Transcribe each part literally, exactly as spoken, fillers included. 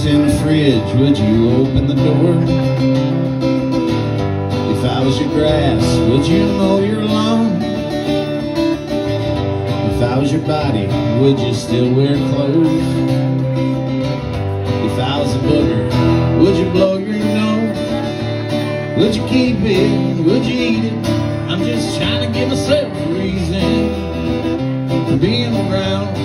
was in the fridge, would you open the door? If I was your grass, would you mow your lawn? If I was your body, would you still wear clothes? If I was a booger, would you blow your nose? Would you keep it? Would you eat it? I'm just trying to give myself a reason for being around.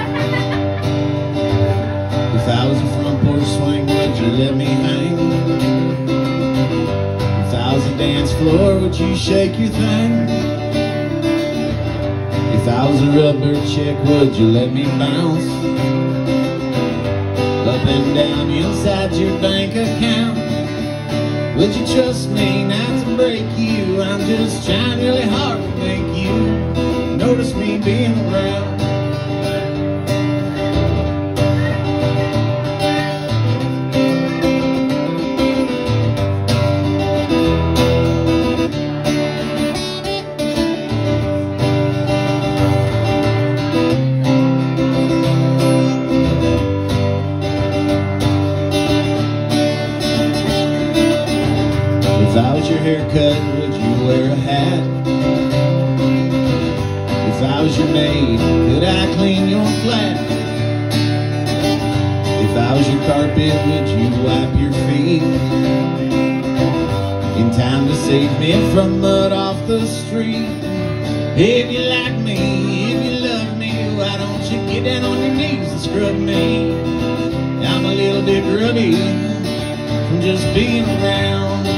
If I was a front porch swing, would you let me hang? If I was a dance floor, would you shake your thing? If I was a rubber chick, would you let me bounce up and down inside your bank account? Would you trust me not to break you? I'm just trying really hard to make you notice me being around. If I was your haircut, would you wear a hat? If I was your maid, could I clean your flat? If I was your carpet, would you wipe your feet in time to save me from mud off the street? If you like me, if you love me, why don't you get down on your knees and scrub me? I'm a little bit grubby from just being around.